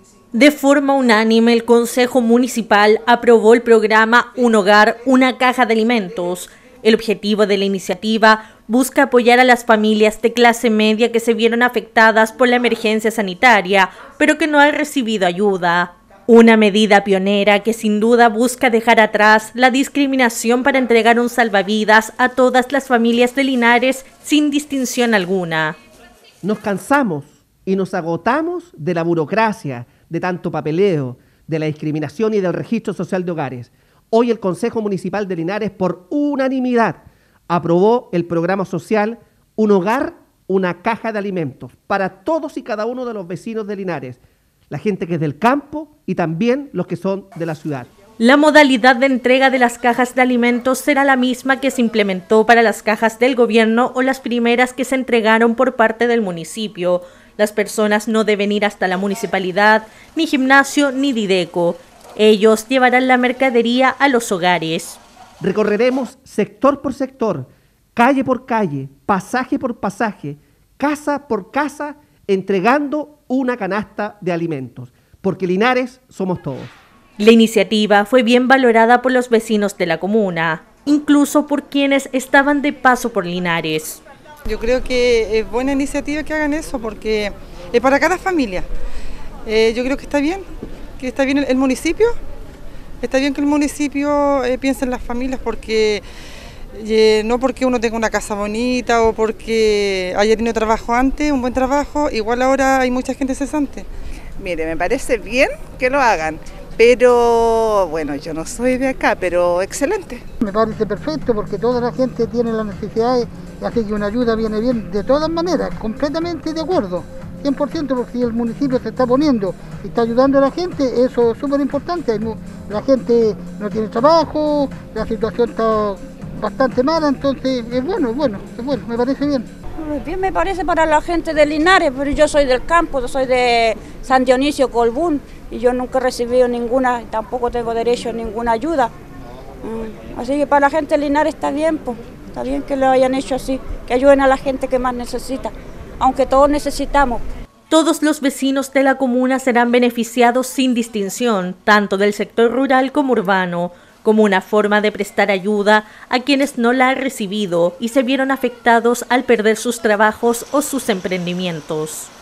De forma unánime, el Consejo Municipal aprobó el programa Un Hogar, una caja de alimentos. El objetivo de la iniciativa busca apoyar a las familias de clase media que se vieron afectadas por la emergencia sanitaria, pero que no han recibido ayuda. Una medida pionera que sin duda busca dejar atrás la discriminación para entregar un salvavidas a todas las familias de Linares sin distinción alguna. Nos cansamos y nos agotamos de la burocracia, de tanto papeleo, de la discriminación y del registro social de hogares. Hoy el Consejo Municipal de Linares, por unanimidad, aprobó el programa social Un Hogar, una caja de alimentos para todos y cada uno de los vecinos de Linares, la gente que es del campo y también los que son de la ciudad. La modalidad de entrega de las cajas de alimentos será la misma que se implementó para las cajas del gobierno o las primeras que se entregaron por parte del municipio. Las personas no deben ir hasta la municipalidad, ni gimnasio, ni Dideco. Ellos llevarán la mercadería a los hogares. Recorreremos sector por sector, calle por calle, pasaje por pasaje, casa por casa, entregando una canasta de alimentos, porque Linares somos todos. La iniciativa fue bien valorada por los vecinos de la comuna, incluso por quienes estaban de paso por Linares. Yo creo que es buena iniciativa que hagan eso porque es para cada familia. Yo creo que está bien el municipio, está bien que el municipio piense en las familias porque no porque uno tenga una casa bonita o porque haya tenido trabajo antes, un buen trabajo, igual ahora hay mucha gente cesante. Mire, me parece bien que lo hagan, pero bueno, yo no soy de acá, pero excelente. Me parece perfecto porque toda la gente tiene las necesidades, así que una ayuda viene bien de todas maneras, completamente de acuerdo, 100%, porque si el municipio se está poniendo y está ayudando a la gente, eso es súper importante. La gente no tiene trabajo, la situación está bastante mala, entonces es bueno, me parece bien. Bien me parece para la gente de Linares, pero yo soy del campo, yo soy de San Dionisio, Colbún, y yo nunca he recibido ninguna, tampoco tengo derecho a ninguna ayuda. Así que para la gente de Linares está bien, pues, está bien que lo hayan hecho así, que ayuden a la gente que más necesita, aunque todos necesitamos. Todos los vecinos de la comuna serán beneficiados sin distinción, tanto del sector rural como urbano, como una forma de prestar ayuda a quienes no la han recibido y se vieron afectados al perder sus trabajos o sus emprendimientos.